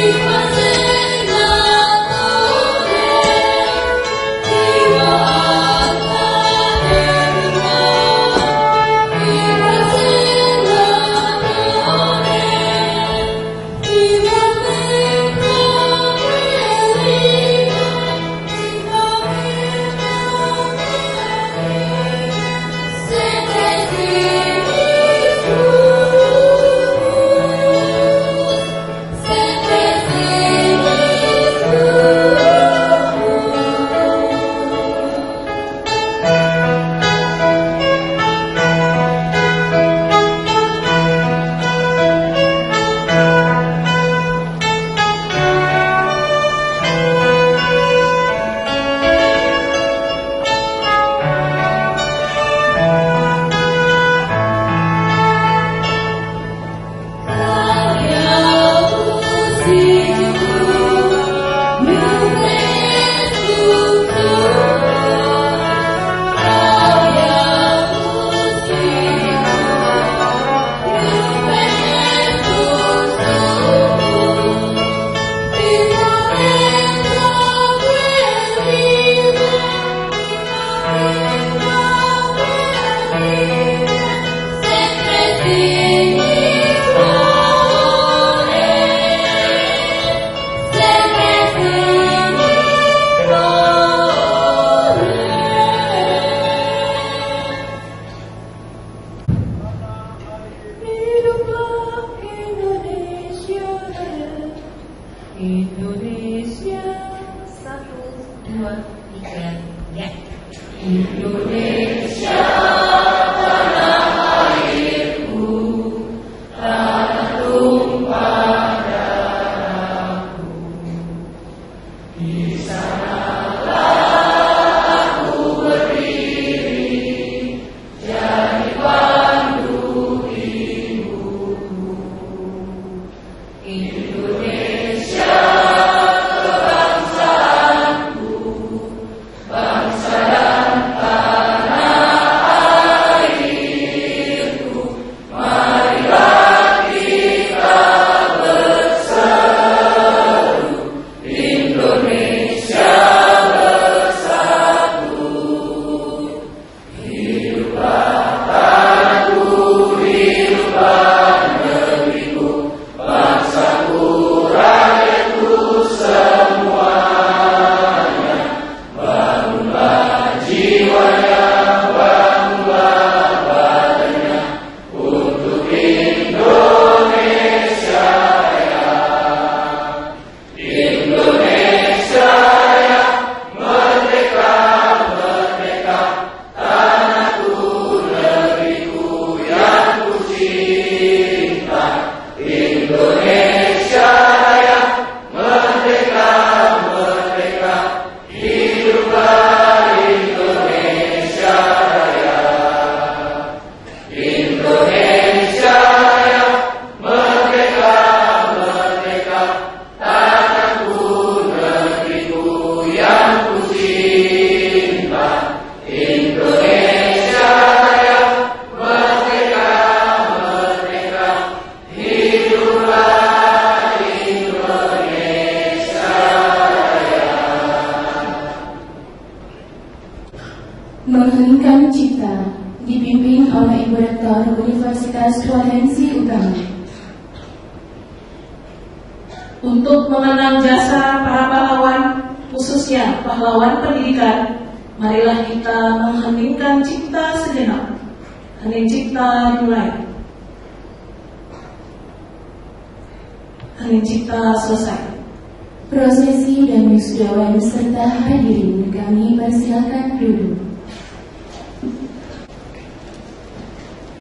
Indonesia, 1, 2, 3, ya. Indonesia, tanah airku, tanah tumpah darahku. Di sanalah aku berdiri, jadi pandu ibuku. Indonesia, kebangsaanku, bangsa dan tanah airku. Marilah kita berseru, Indonesia bersatu. Hiduplah tanahku, hiduplah negeriku, bangsaku, rakyatku semuanya. Bangunlah jiwanya, bangunlah badannya untuk Indonesia ya. Indonesia ya, merdeka, merdeka, tanahku, negeriku yang ku cinta. Indonesia ya, merdeka, merdeka, hiduplah Indonesia ya. Indonesia ya, merdeka, merdeka, tanahku, negeriku yang ku cinta. Indonesia ya, merdeka, merdeka, hiduplah Indonesia ya. Menghentikan Cipta dipimpin oleh Ibu Rektor Universitas Sulawesi Utara. Untuk mengenang jasa para pahlawan, khususnya pahlawan pendidikan, marilah kita mengheningkan cipta sejenak. Hening cipta dimulai. Hening cipta selesai. Prosesi dan wisudawan beserta hadirin kami persilakan duduk.